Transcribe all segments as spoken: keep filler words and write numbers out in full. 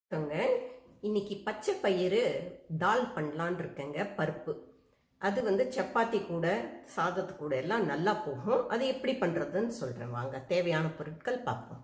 இன்னைக்கு பச்சை பயிறு தால் பண்ணலான்னு இருக்கேங்க. பருப்பு அது வந்து சப்பாத்தி கூட சாதத்து கூட எல்லாம் நல்லா போகும். அது எப்படி பண்றதுன்னு சொல்றேன் வாங்க. தேவையான பொருட்கள் பார்ப்போம்.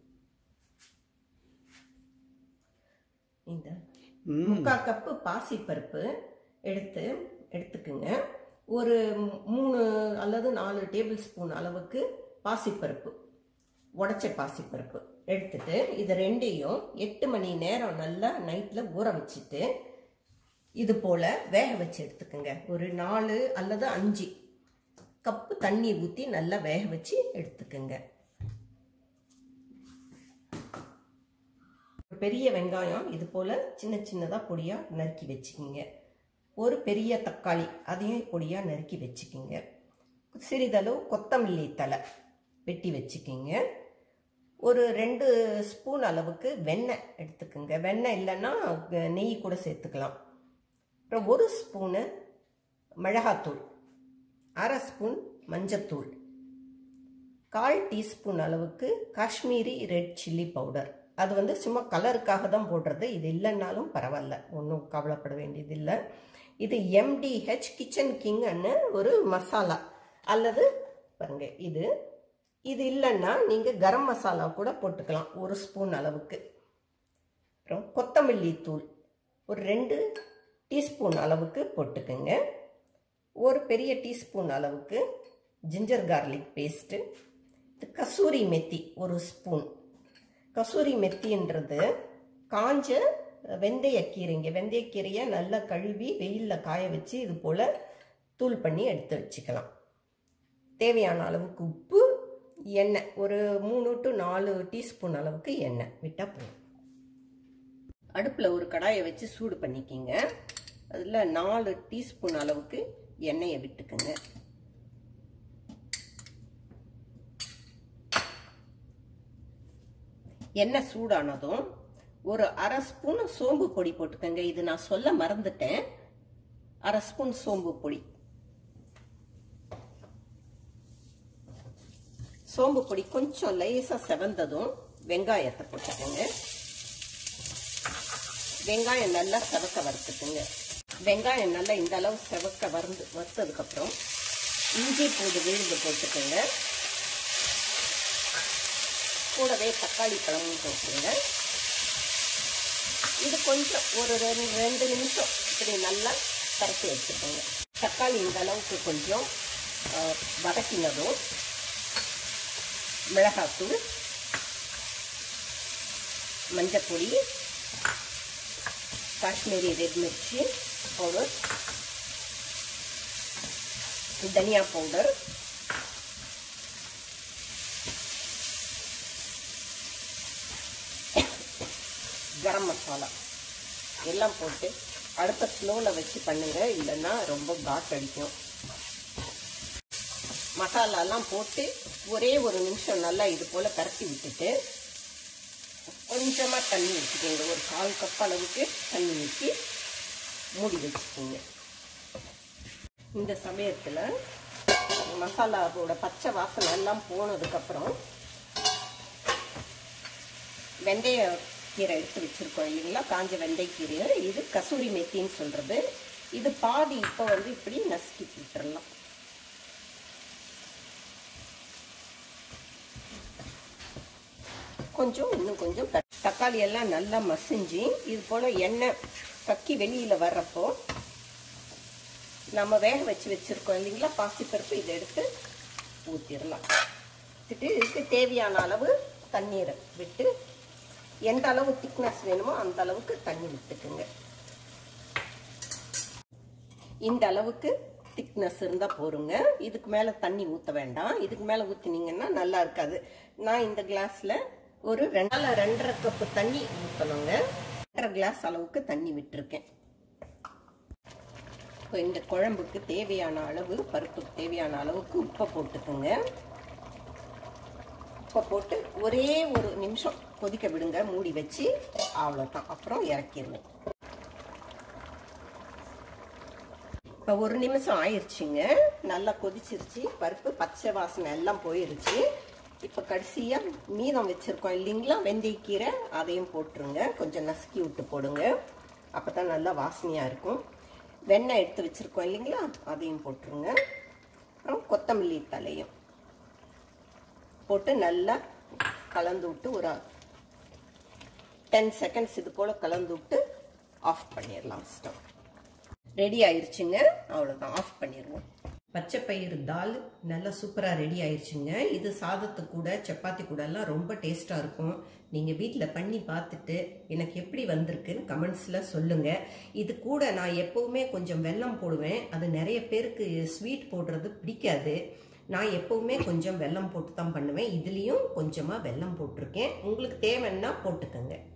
இந்த முக்கால் கப்பு பாசி பருப்பு எடுத்து எடுத்துக்குங்க. ஒரு மூணு அல்லது நாலு டேபிள் ஸ்பூன் அளவுக்கு பாசிப்பருப்பு, உடைச்ச பாசிப்பருப்பு எடுத்துட்டு இது ரெண்டையும் எட்டு மணி நேரம் நல்லா நைட்ல ஊற வச்சுட்டு இது போல வேக வச்சு எடுத்துக்கோங்க. ஒரு நாலு அல்லது அஞ்சு கப்பு தண்ணி ஊற்றி நல்லா வேக வச்சு எடுத்துக்கோங்க. பெரிய வெங்காயம் இது போல சின்ன சின்னதா பொடியா நறுக்கி வச்சுக்கிங்க. ஒரு பெரிய தக்காளி அதையும் பொடியா நறுக்கி வச்சுக்கிங்க. சிறிதளவு கொத்தமல்லி தலை வெட்டி வச்சுக்கிங்க. ஒரு ரெண்டு ஸ்பூன் அளவுக்கு வெண்ணெய் எடுத்துக்கோங்க. வெண்ணெய் இல்லைன்னா நெய் கூட சேர்த்துக்கலாம். அப்புறம் ஒரு ஸ்பூனு மிளகாத்தூள், அரை ஸ்பூன் மஞ்சத்தூள், கால் டீஸ்பூன் அளவுக்கு காஷ்மீரி ரெட் சில்லி பவுடர். அது வந்து சும்மா கலருக்காக தான் போடுறது. இது இல்லைன்னாலும் பரவாயில்ல, ஒன்றும் கவலைப்பட வேண்டியது இல்லை. இது எம்டிஹெச் கிச்சன் கிங்னு ஒரு மசாலா அல்லது பாருங்க இது இது இல்லைன்னா நீங்கள் கரம் மசாலா கூட போட்டுக்கலாம் ஒரு ஸ்பூன் அளவுக்கு. அப்புறம் கொத்தமல்லி தூள் ஒரு ரெண்டு டீஸ்பூன் அளவுக்கு போட்டுக்குங்க. ஒரு பெரிய டீஸ்பூன் அளவுக்கு ginger garlic paste, kasuri methi ஒரு ஸ்பூன். கசூரி மெத்தின்றது காஞ்ச வெந்தயக்கீரைங்க. வெந்தயக்கீரையை நல்லா கழுவி வெயிலில் காய வச்சு இது போல் தூள் பண்ணி எடுத்து வச்சுக்கலாம். தேவையான அளவுக்கு உப்பு, எண்ணெய் ஒரு மூணு டு நாலு டீஸ்பூன் அளவுக்கு எண்ணெய் விட்டால் போதும். அடுப்பில் ஒரு கடாயை வச்சு சூடு பண்ணிக்கிங்க. அதில் நாலு டீஸ்பூன் அளவுக்கு எண்ணெயை விட்டுக்குங்க. எண்ணெய் சூடானதும் ஒரு அரை ஸ்பூன் சோம்பு பொடி போட்டுக்கோங்க. இது நான் சொல்ல மறந்துட்டேன். அரை ஸ்பூன் சோம்பு பொடி. சோம்பு பொடி கொஞ்சம் லேசா செவந்ததும் வெங்காயத்தை போட்டுக்கோங்க. வெங்காயம் நல்லா செவக்க வறுத்துக்குங்க. வெங்காயம் நல்லா இந்த அளவு செவக்க வறுந்து வறுத்ததுக்கு அப்புறம் இஞ்சி பூண்டு விழுந்து போட்டுக்கோங்க. கூடவே தக்காளி பழமும் போட்டுருங்க. இது கொஞ்சம் ஒரு ரெண்டு ரெண்டு நிமிஷம் இப்படி நல்லா கரைச்சி வச்சுக்கோங்க. தக்காளி இந்த அளவுக்கு கொஞ்சம் வதக்கினதும் மிளகாத்தூள், மஞ்சப்பொடி, காஷ்மீரி ரெட் மிர்ச்சி பவுடர், தனியா பவுடர், கரம் மசாலா எல்லாம் போட்டு அடுத்த ஸ்லோவில் வச்சு பண்ணுங்க. இல்லைன்னா ரொம்ப காட் அடிக்கும். மசாலாலாம் போட்டு ஒரே ஒரு நிமிஷம் நல்லா இது போல் பரட்டி விட்டுட்டு கொஞ்சமாக தண்ணி ஊற்றிக்கோங்க. ஒரு கால் கப் அளவுக்கு தண்ணி ஊற்றி மூடி வச்சுக்கோங்க. இந்த சமயத்தில் மசாலாவோட பச்சை வாசனை எல்லாம் போனதுக்கப்புறம் வெந்தய கீரை எடுத்து வச்சுருக்கோம் இல்லைங்களா, காஞ்ச வெந்தயக்கீரை. இது கசூரி மெத்தின்னு சொல்கிறது. இது பாதி இப்போ வந்து இப்படி நசுக்கி விட்டுறலாம். கொஞ்சம் இன்னும் கொஞ்சம் தக்காளி எல்லாம் நல்லா மசிஞ்சு இது போல் எண்ணெய் கக்கி வெளியில் வர்றப்போ நம்ம வேக வச்சு வச்சுருக்கோம் இல்லைங்களா பாசிப்பருப்பு, இதை எடுத்து ஊற்றிடலாம். ஊற்றிட்டு இதுக்கு தேவையான அளவு தண்ணீரை விட்டு எந்த அளவு திக்னஸ் வேணுமோ அந்த அளவுக்கு தண்ணி விட்டுக்குங்க. இந்த அளவுக்கு திக்னஸ் இருந்தால் போருங்க. இதுக்கு மேலே தண்ணி ஊற்ற வேண்டாம். இதுக்கு மேலே ஊற்றினீங்கன்னா நல்லா இருக்காது. நான் இந்த கிளாஸில் ஒரு ரெண்டு ரெண்டரை கப்பு தண்ணி ஊற்றணுங்க. ரெண்டரை கிளாஸ் அளவுக்கு தண்ணி விட்டுருக்கேன். இப்போ இந்த குழம்புக்கு தேவையான அளவு, பருப்புக்கு தேவையான அளவுக்கு உப்பை போட்டுக்குங்க. உப்பை போட்டு ஒரே ஒரு நிமிஷம் கொதிக்க விடுங்க, மூடி வச்சு. அவ்வளோதான், அப்புறம் இறக்கிடுவேன். இப்போ ஒரு நிமிஷம் ஆயிடுச்சுங்க. நல்லா கொதிச்சிருச்சு. பருப்பு பச்சை வாசனை எல்லாம் போயிடுச்சு. இப்போ கடைசியாக மீதம் வச்சுருக்கோம் இல்லைங்களா வெந்தயக்கீரை, அதையும் போட்டுருங்க. கொஞ்சம் நசுக்கி விட்டு போடுங்க, அப்போ தான் நல்லா வாசனையாக இருக்கும். வெண்ணெய் எடுத்து வச்சுருக்கோம் இல்லைங்களா, அதையும் போட்டுருங்க. அப்புறம் கொத்தமல்லி தலையும் போட்டு நல்லா கலந்து விட்டு ஒரு டென் செகண்ட்ஸ் இது போல் கலந்து விட்டு ஆஃப் பண்ணிடலாம். ஸ்டவ் ரெடி ஆயிடுச்சுங்க. அவ்வளோதான், ஆஃப் பண்ணிடுவோம். பச்சை பயிறு தால் நல்லா சூப்பராக ரெடி ஆயிடுச்சுங்க. இது சாதத்து கூட சப்பாத்தி கூட எல்லாம் ரொம்ப டேஸ்ட்டாக இருக்கும். நீங்கள் வீட்டில் பண்ணி பார்த்துட்டு எனக்கு எப்படி வந்திருக்குன்னு கமெண்ட்ஸில் சொல்லுங்கள். இது கூட நான் எப்போவுமே கொஞ்சம் வெல்லம் போடுவேன். அது நிறைய பேருக்கு ஸ்வீட் போடுறது பிடிக்காது. நான் எப்போவுமே கொஞ்சம் வெல்லம் போட்டு தான் பண்ணுவேன். இதுலேயும் கொஞ்சமாக வெல்லம் போட்டிருக்கேன். உங்களுக்கு தேவைன்னா போட்டுக்கோங்க.